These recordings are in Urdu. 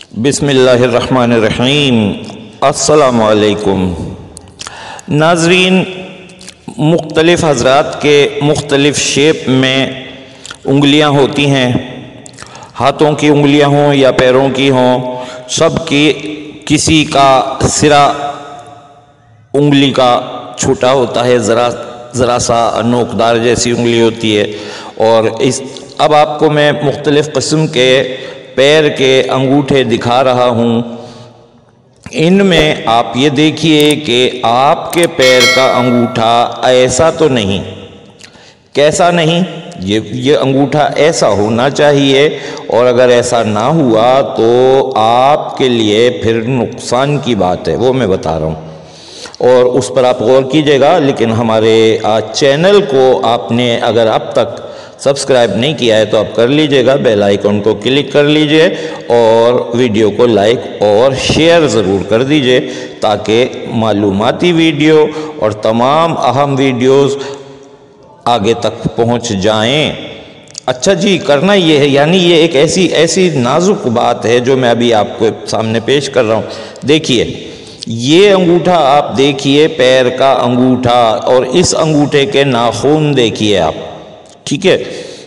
بسم اللہ الرحمن الرحیم۔ السلام علیکم ناظرین، مختلف حضرات کے مختلف شیپ میں انگلیاں ہوتی ہیں، ہاتھوں کی انگلیاں ہوں یا پیروں کی ہوں، سب کی کسی کا سرا انگلی کا چھوٹا ہوتا ہے، ذرا سا نوکدار جیسی انگلی ہوتی ہے۔ اور اب آپ کو میں مختلف قسم کے پیر کے انگوٹھے دکھا رہا ہوں۔ ان میں آپ یہ دیکھیے کہ آپ کے پیر کا انگوٹھا ایسا تو نہیں، کیسا نہیں، یہ انگوٹھا ایسا ہونا چاہیے، اور اگر ایسا نہ ہوا تو آپ کے لیے پھر نقصان کی بات ہے، وہ میں بتا رہا ہوں، اور اس پر آپ غور کیجئے گا۔ لیکن ہمارے چینل کو آپ نے اگر اب تک سبسکرائب نہیں کیا ہے تو آپ کر لیجئے گا، بیل آئیکن کو کلک کر لیجئے اور ویڈیو کو لائک اور شیئر ضرور کر دیجئے تاکہ معلوماتی ویڈیو اور تمام اہم ویڈیوز آگے تک پہنچ جائیں۔ اچھا جی، کرنا یہ ہے، یعنی یہ ایک ایسی نازک بات ہے جو میں ابھی آپ کو سامنے پیش کر رہا ہوں۔ دیکھیے یہ انگوٹھا، آپ دیکھیے پیر کا انگوٹھا، اور اس انگوٹھے کے ناخن دیکھیے آپ، ٹھیک ہے۔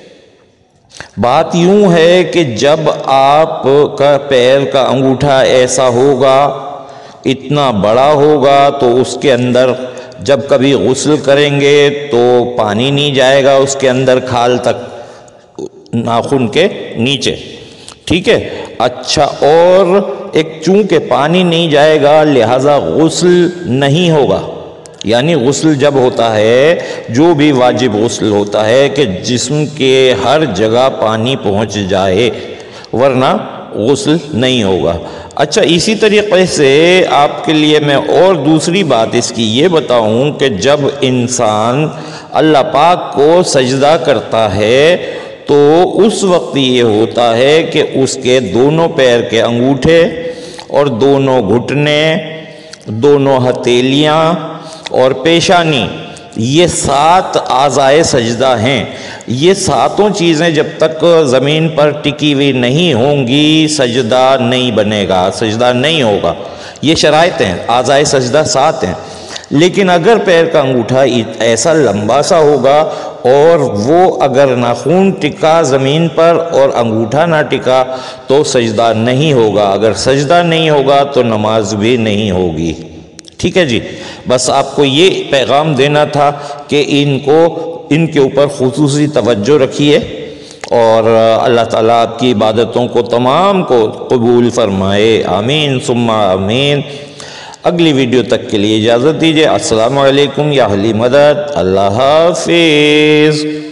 بات یوں ہے کہ جب آپ کا پیر کا انگوٹھا ایسا ہوگا، اتنا بڑا ہوگا، تو اس کے اندر جب کبھی غسل کریں گے تو پانی نہیں جائے گا اس کے اندر کھال تک، ناخن کے نیچے، ٹھیک ہے۔ اچھا، اور ایک چونکہ پانی نہیں جائے گا لہذا غسل نہیں ہوگا، یعنی غسل جب ہوتا ہے، جو بھی واجب غسل ہوتا ہے کہ جسم کے ہر جگہ پانی پہنچ جائے، ورنہ غسل نہیں ہوگا۔ اچھا، اسی طریقے سے آپ کے لیے میں اور دوسری بات اس کی یہ بتاؤں کہ جب انسان اللہ پاک کو سجدہ کرتا ہے تو اس وقت یہ ہوتا ہے کہ اس کے دونوں پیر کے انگوٹھے اور دونوں گھٹنے، دونوں ہتھیلیاں اور پیشانی، یہ 7 اعضائے سجدہ ہیں۔ یہ ساتوں چیزیں جب تک زمین پر ٹکی ہوئی نہیں ہوں گی سجدہ نہیں بنے گا، سجدہ نہیں ہوگا۔ یہ شرائط ہیں، اعضائے سجدہ 7 ہیں۔ لیکن اگر پیر کا انگوٹھا ایسا لمبا سا ہوگا اور وہ اگر ناخن ٹکا زمین پر اور انگوٹھا نہ ٹکا تو سجدہ نہیں ہوگا، اگر سجدہ نہیں ہوگا تو نماز بھی نہیں ہوگی، ٹھیک ہے جی۔ بس آپ کو یہ پیغام دینا تھا کہ ان کے اوپر خصوصی توجہ رکھیے، اور اللہ تعالیٰ آپ کی عبادتوں کو تمام کو قبول فرمائے، آمین ثم آمین۔ اگلی ویڈیو تک کے لیے اجازت دیجیے۔ السلام علیکم یا اہل مدد، اللہ حافظ۔